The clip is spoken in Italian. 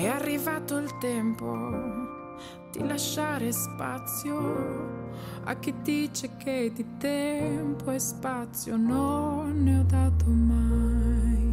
È arrivato il tempo di lasciare spazio a chi dice che di tempo e spazio non ne ho dato mai.